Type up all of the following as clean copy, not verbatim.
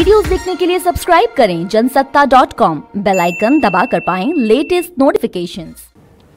Videos देखने के लिए सब्सक्राइब करें जनसत्ता.com, बेल आइकन दबाकर पाएं लेटेस्ट नोटिफिकेशंस।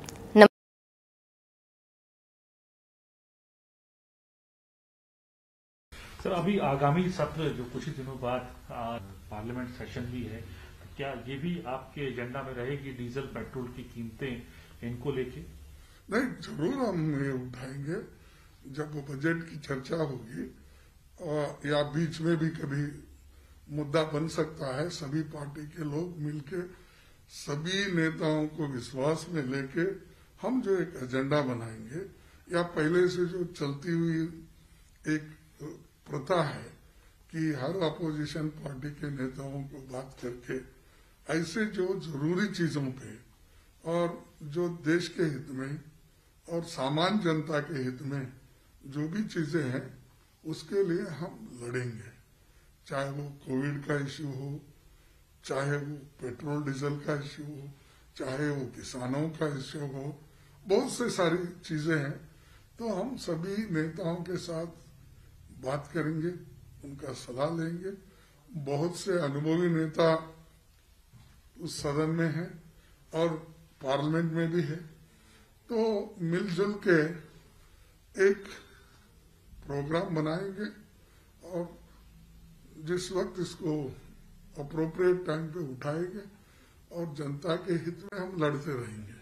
सर, अभी आगामी सत्र जो कुछ ही दिनों बाद पार्लियामेंट सेशन भी है, क्या ये भी आपके एजेंडा में रहेगी? डीजल पेट्रोल की कीमतें इनको लेके? नहीं, जरूर हम ये उठाएंगे जब वो बजट की चर्चा होगी, और या बीच में भी कभी मुद्दा बन सकता है। सभी पार्टी के लोग मिलके सभी नेताओं को विश्वास में लेके हम जो एक एजेंडा बनाएंगे, या पहले से जो चलती हुई एक प्रथा है कि हर अपोजिशन पार्टी के नेताओं को बात करके ऐसे जो जरूरी चीजों पे और जो देश के हित में और सामान्य जनता के हित में जो भी चीजें हैं उसके लिए हम लड़ेंगे। चाहे वो कोविड का इश्यू हो, चाहे वो पेट्रोल डीजल का इश्यू हो, चाहे वो किसानों का इश्यू हो, बहुत से सारी चीजें हैं। तो हम सभी नेताओं के साथ बात करेंगे, उनका सलाह लेंगे। बहुत से अनुभवी नेता उस सदन में हैं और पार्लियामेंट में भी है, तो मिलजुल के एक प्रोग्राम बनाएंगे और जिस वक्त इसको अप्रोप्रिएट टाइम पे उठाएंगे और जनता के हित में हम लड़ते रहेंगे।